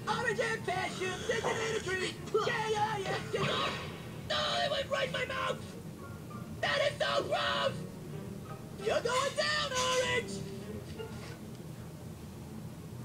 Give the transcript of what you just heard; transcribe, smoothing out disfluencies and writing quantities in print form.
Orange and passion, sitting in a tree. Yeah. No, it went right in my mouth. That is so gross. You're going down.